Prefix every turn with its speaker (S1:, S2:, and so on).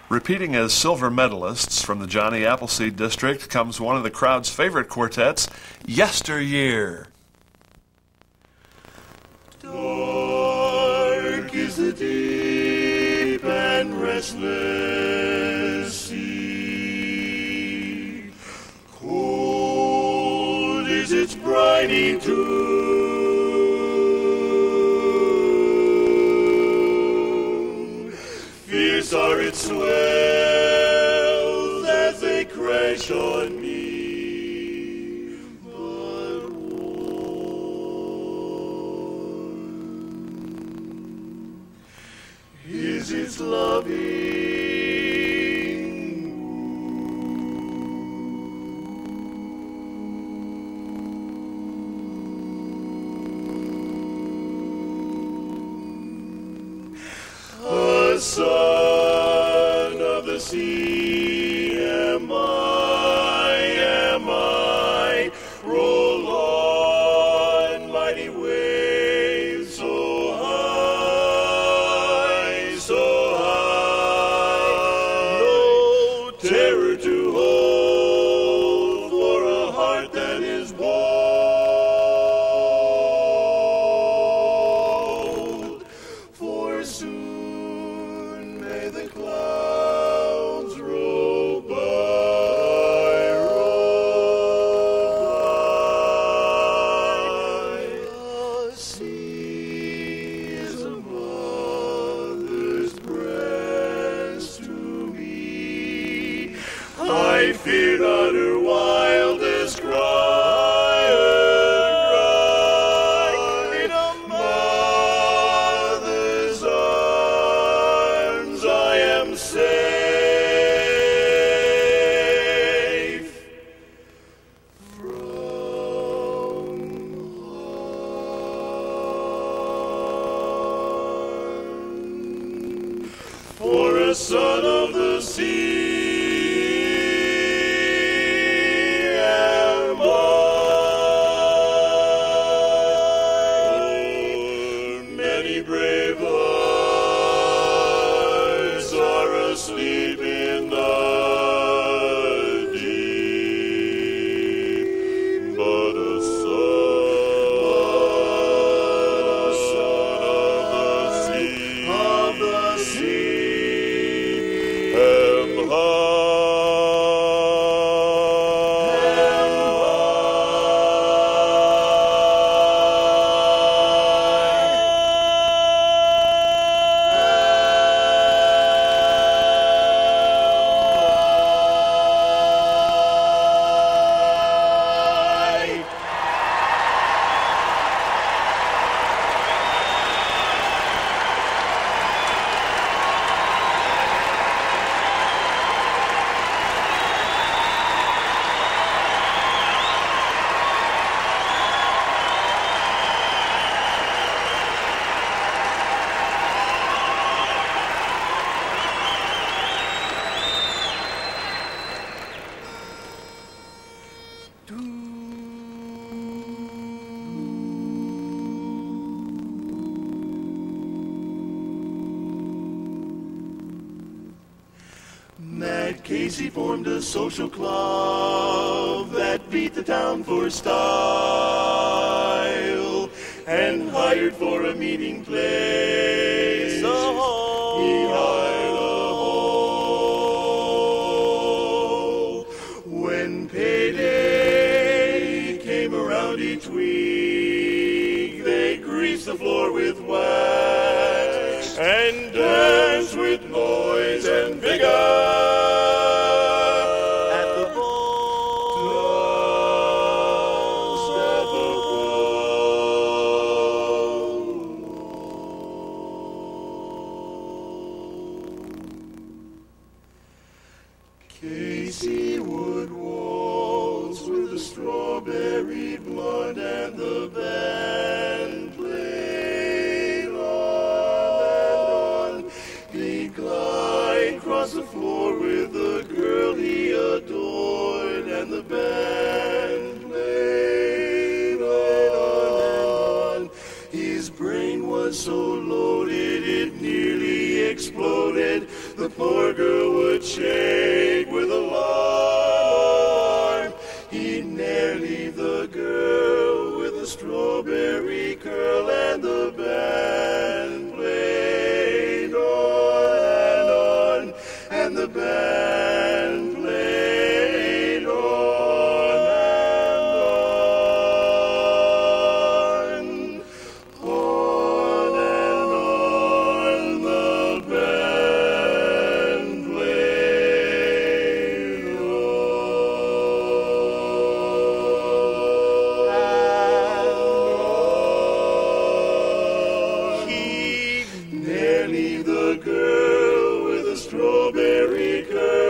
S1: Repeating as silver medalists from the Johnny Appleseed District comes one of the crowd's favorite quartets, Yesteryear.
S2: Dark is the deep and restless sea. Cold is its briny tomb. Fierce are its swells as they crash on me. But warm is its loving. A son of the sea am I, roll on, mighty waves, so high, no terror to hold for a heart that is bold, for soon may the clouds roll by, The sea is a mother's breast to me. I fear not her wildest cry, in a mother's arms I am safe from harm. For a son of the sea am I. Many brave hearts are asleep in the deep, but a son of the sea am Matt Casey formed a social club that beat the town for style and hired for a meeting place. He hired a hole. When payday came around each week, they greased the floor with wax and danced with noise and vigor. Casey would waltz with the strawberry blonde, and the band played on and on. He'd glide across the floor with the girl he adored, and the band played on and on. His brain was so loaded it nearly exploded. The poor girl was strawberry curd.